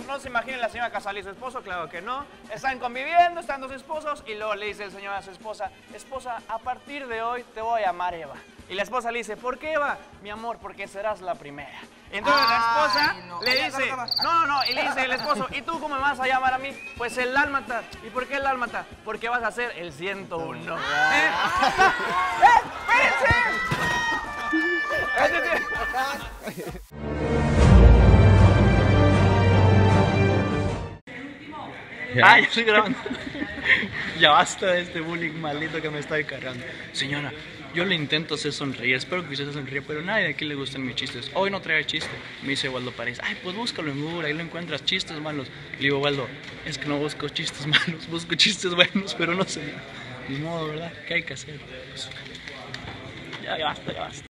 no se imaginen la señora Casal y su esposo, claro que no. Están conviviendo, están dos esposos y luego le dice el señor a su esposa, esposa, a partir de hoy te voy a llamar Eva. Y la esposa le dice, ¿por qué Eva? Mi amor, porque serás la primera. Y entonces la esposa le dice, no, y le dice el esposo, ¿y tú cómo me vas a llamar a mí? Pues el dálmata. ¿Y por qué el dálmata? Porque vas a ser el 101. ¡Espérense! Ah, ya estoy grabando. Ya basta de este bullying maldito que me está cargando. Señora, yo le intento hacer sonreír, espero que usted se sonríe, pero nadie aquí le gustan mis chistes. Hoy no trae chiste. Me dice Waldo Párez, ay, pues búscalo en Google, ahí lo encuentras, chistes malos. Le digo, Waldo, es que no busco chistes malos, busco chistes buenos, pero no sé. Ni modo, ¿verdad? ¿Qué hay que hacer? Ya basta, ya basta.